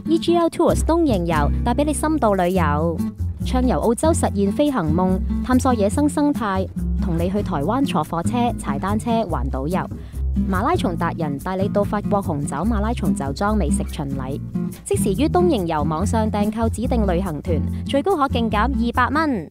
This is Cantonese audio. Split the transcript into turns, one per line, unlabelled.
EGL Tours 東瀛遊帶俾你深度旅遊，暢遊澳洲實現飛行夢，探索野生生態，同你去台灣坐火車、踩單車、環島遊。馬拉松達人帶你到法國紅酒馬拉松酒莊美食巡禮，即時於東瀛遊網上訂購指定旅行團，最高可勁減200蚊。